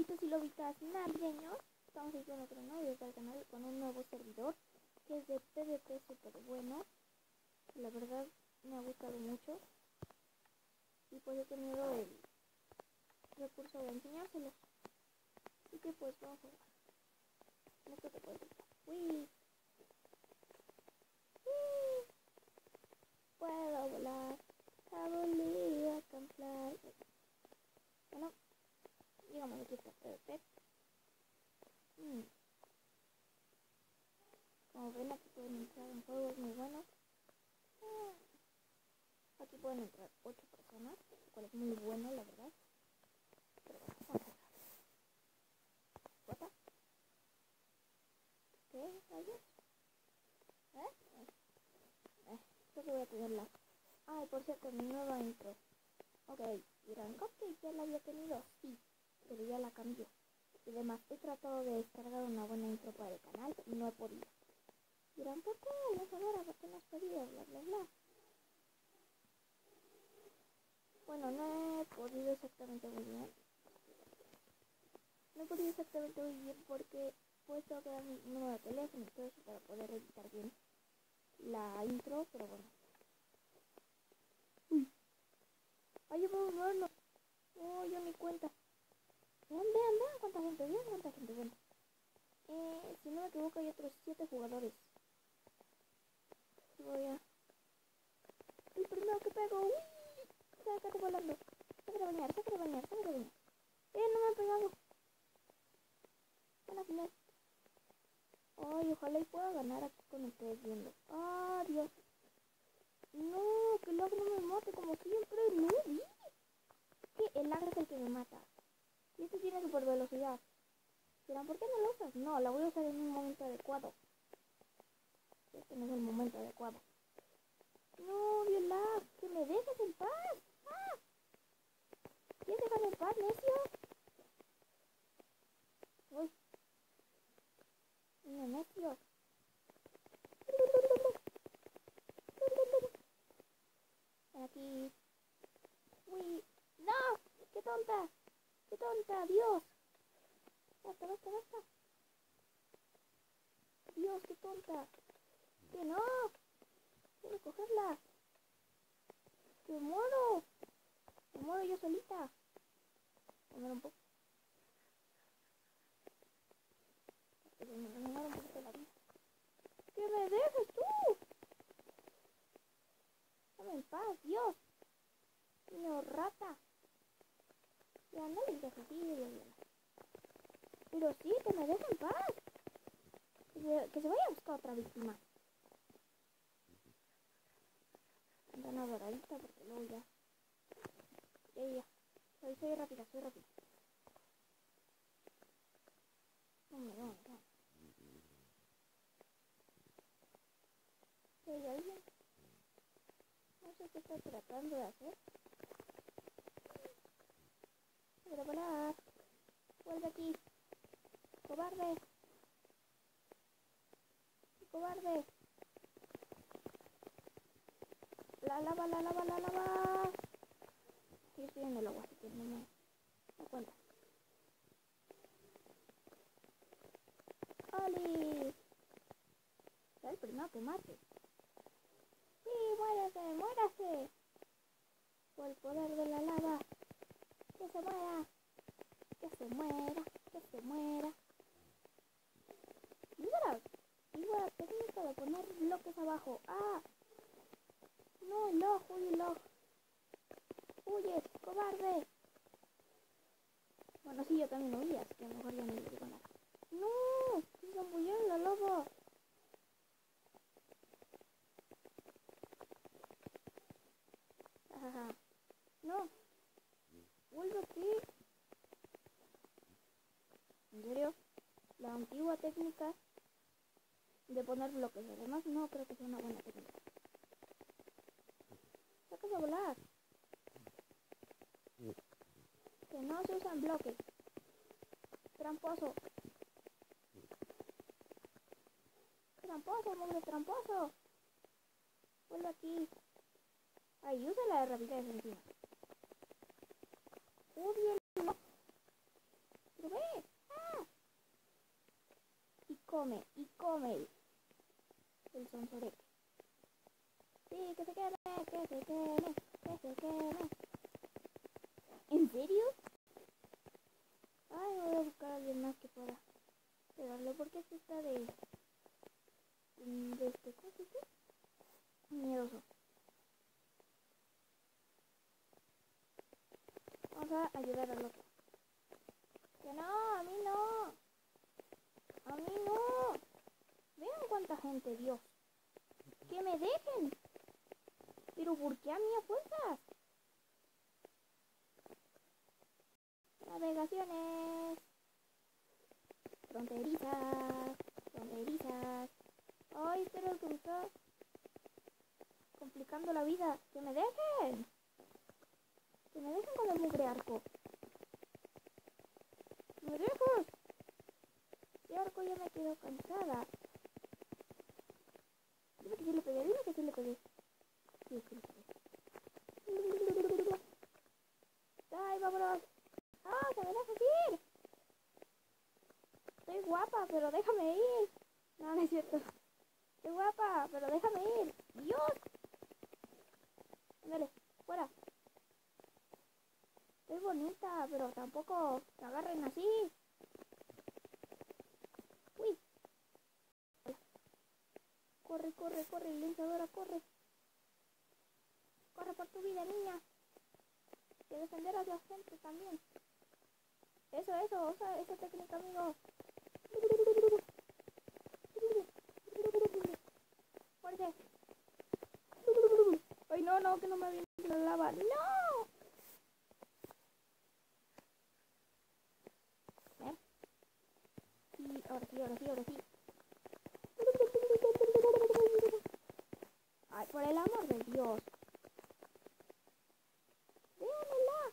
lobitos y lobitas navideños. Estamos aquí con otro nuevo del canal, con un nuevo servidor que es de PvP súper bueno. La verdad me ha gustado mucho y pues he tenido el recurso de enseñárselos. Así que pues vamos a jugar. En esto te puedes decir. ¡Uy! Puedo volar, a camuflar. Bueno, digamos aquí está PvP. Como ven, aquí pueden entrar en juegos muy buenos. Aquí pueden entrar 8 personas, lo cual es muy bueno, la verdad. Pero bueno, vamos a jugar. ¿What? ¿Qué rayos? Creo que voy a tenerla. Ay, por cierto, mi nueva intro. Ok, dirán, Cupcake ya la había tenido. Sí, pero ya la cambió. Y además, he tratado de descargar una buena intro para el canal y no he podido. Dirán, ¿por qué? No sabrá, ¿por qué no has podido? Bla, bla, bla. Bueno, no he podido exactamente muy bien. No he podido exactamente muy bien porque pues tengo que dar mi número de teléfono y todo eso para poder editar bien la intro, pero bueno. Uy. Ay, yo puedo verlo. Oh, yo ni cuenta. Vean, cuánta gente, vean cuánta gente, bueno. Si no me equivoco hay otros 7 jugadores. Voy a... El primero que pego, uy, sácate volando. Sácate a bañar. No me han pegado. Van a final. Ay, ojalá y pueda ganar aquí con ustedes viendo. Ah, Dios. No, que el lag no me mate como siempre. No, vi. Que el lag es el que me mata. Y este tiene super velocidad. Dirán, ¿por qué no lo usas? No, la voy a usar en un momento adecuado. Este no es el momento adecuado. No, el lag. Que me dejes en paz. ¡Ah! ¿Quieres dejarme en paz, necio? Uy. No, necio. Aquí. Uy. ¡No! ¡Qué tonta! ¡Qué tonta! ¡Dios! Basta. Dios, qué tonta. Que no. Quiero cogerla. Que muero. Me muero yo solita. Comer un poco. Me muero un poquito la vida. ¡Que me dejes tú! Dame en paz, Dios. Niño rata. Ya no le digas así, pero sí, que me dejen en paz. Que se vaya a buscar otra víctima. Andan a doradita porque luego ya. Ya. Soy rápida. No. ¿Hay alguien? No sé qué está tratando de hacer. Pero volar. Vuelve aquí. Cobarde. La lava. Sí, estoy en el agua, así que no me da cuenta. ¡Oli! Es el primero que mate. ¡Sí, muérase! Por el poder de la lava. ¡Que se muera! Igual, técnica de poner bloques abajo. ¡Ah! No, el log. ¡Huye, cobarde! Bueno, sí, yo también huía, así que mejor ya no le digo nada. ¡No! ¡Se zambulló en la lava! Jajaja. ¡No! ¡Vuelve aquí! ¿En serio? La antigua técnica de poner bloques. Además, no creo que sea una buena técnica. ¡Sacas a volar! Que no se usan bloques. Tramposo, hombre tramposo. Vuelve aquí. Ahí, usa la de rapidez encima. Bien. probé. ¡Ah! Y come el sonsorete. Sí, que se queme, que se queme, que se queme. ¿En serio? Ay, voy a buscar a alguien más que pueda pegarle porque este está de este, ¿cómo se dice? Miedoso. Vamos a ayudar al otro. Que no, a mí no. A mí no. Vean cuánta gente, Dios. Que me dejen. Pero ¿por qué a mí a fuerzas? Navegaciones. Fronterizas. Fronterizas. Ay, pero el que me está complicando la vida. Que me dejen. Que me dejen con el mugre arco. Que me dejes. Este arco ya me quedo cansada. Dime que sí le pegué, dime que sí le pegué. Sí, que le pegué. ¡Ay, vámonos! ¡Ah, que me dejes ir! Estoy guapa, pero déjame ir. No, no es cierto. Estoy guapa, pero déjame ir. ¡Dios! Ándale, fuera. Estoy bonita, pero tampoco me agarren así. Uy. Corre, corre, corre, linchadora, corre. Corre por tu vida, niña. Hay que defender a la gente también. Eso, usa esa técnica, amigo. Fuerte. Ay, no, que no me viene la lava. ¡No! ¿Eh? Sí, ahora sí. Ay, por el amor de Dios. Déjamela.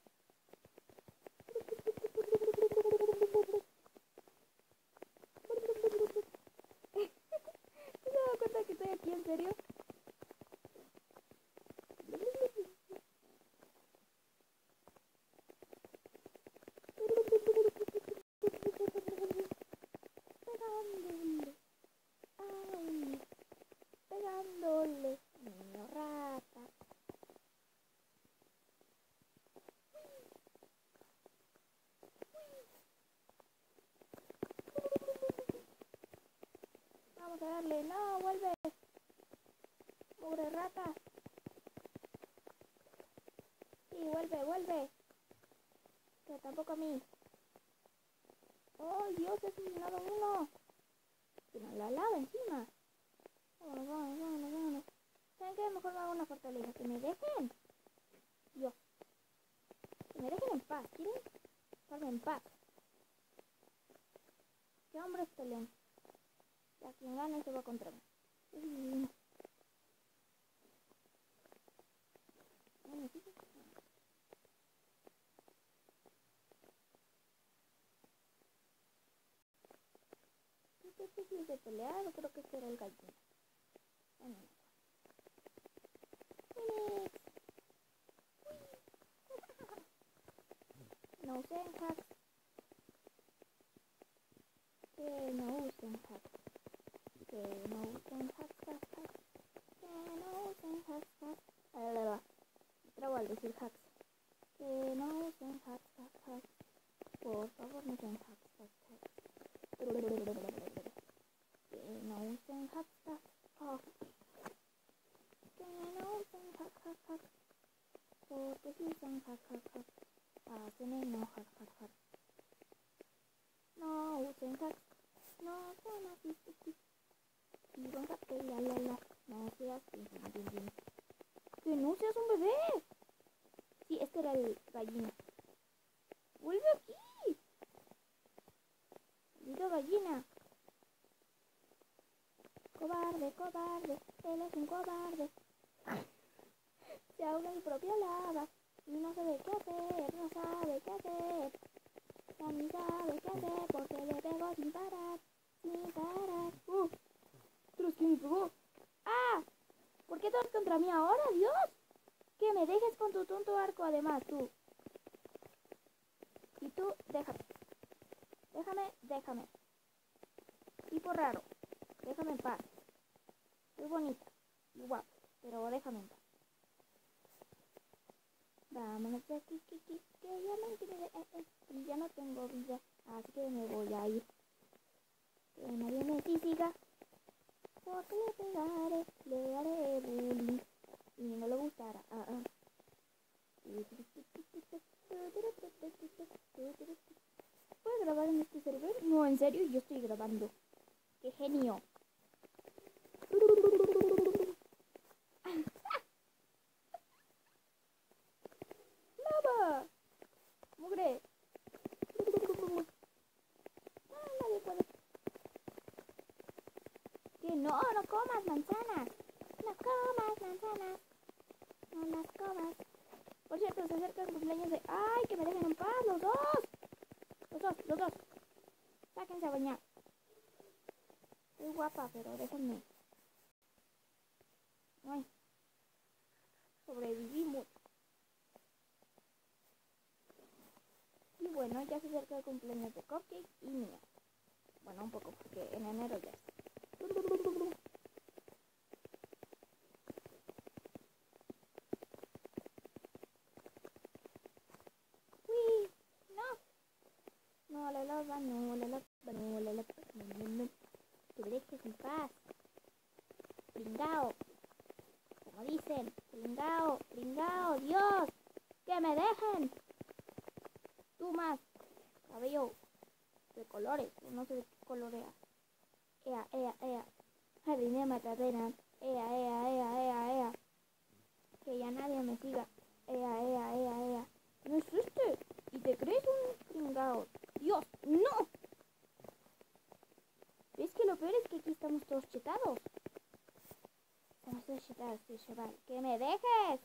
¿Te has dado cuenta que estoy aquí en serio? Pegándole. Ay, pegándole. Niño rata. Vamos a darle. No, vuelve. Pobre rata. Sí, vuelve. Que tampoco a mí. Oh, Dios, he asesinado uno. Tiene la lava encima. Vámonos. ¿Saben qué? Mejor me hago una fortaleza. Que me dejen. Dios. Que me dejen en paz. ¿Quieren? Dejarme en paz. ¿Qué hombres pelean? Ya quien gane se va contra mí. ¿Qué es de pelear? O creo que este era el gallina. No usen hacks. Que no usen hacks. Que no usen hacks. Que no usen hacks. Me trabo al decir hacks. Que no usen hacks. Por favor, no usen hacks. Que no usen hacks. Que no usen hacks. Porque si usan hacks. Hacen enojar. No usen hacks. No sean así. Y van a pelear. No seas bien. Que no seas un bebé. Sí, este era el gallina. ¡Vuelve aquí! Maldito gallina. Cobarde. Él es un cobarde. Se ahoga en su propia lava. Y no sabe qué hacer. No sabe qué hacer. Ya ni sabe qué hacer. Porque le pegó sin parar. ¿Pero quién me pegó? ¡Ah! ¿Por qué todos contra mí ahora, Dios? Que me dejes con tu tonto arco, además, tú. Y tú, déjame. Déjame. Tipo raro. Déjame en paz. Soy bonita. Y guapa. Pero déjame en paz. Vámonos de aquí, que ya me intimidé. Y ya no tengo vida. Así que me voy a ir. Que nadie me siga. Porque le pegaré, le haré bullying. Y no le gustará. ¿Puedes grabar en este server? No, en serio, yo estoy grabando. ¡Qué genio! ¡Lava! ¡Mugre! Nadie puede. Que no comas manzanas. No comas manzanas. No las comas. Por cierto, se acerca el cumpleaños de... ¡Ay, que me dejen en paz! ¡Los dos! Los dos. Sáquense a bañar. Soy guapa, pero déjenme. Ay. Sobrevivimos. Y bueno, ya se acerca el cumpleaños de Cupcake y mía. Bueno, un poco, porque en enero ya es. ¡Uy! No la lava, no la lava, no la lava, no. Que me dejes en paz. Pringao. Como dicen, pringao, Dios. Que me dejen. Tú más. Cabello de colores, no sé de qué colorea. Ea. Jardine Matadena. Ea. Que ya nadie me siga. Ea. No es este. Y te crees un pringao. Dios, no. ¿Ves que lo peor es que aquí estamos todos chetados? Estamos todos chetados, chaval. ¡Que me dejes!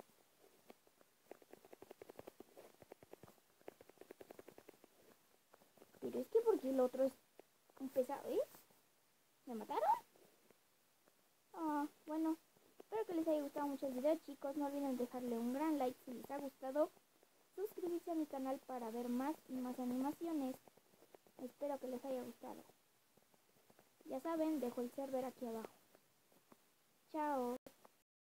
Pero es que porque el otro es un pesado, ¿eh? ¿Me mataron? Bueno. Espero que les haya gustado mucho el video, chicos. No olviden dejarle un gran like si les ha gustado. Suscribirse a mi canal para ver más y más animaciones. Espero que les haya gustado. Ya saben, dejo el server aquí abajo. Chao.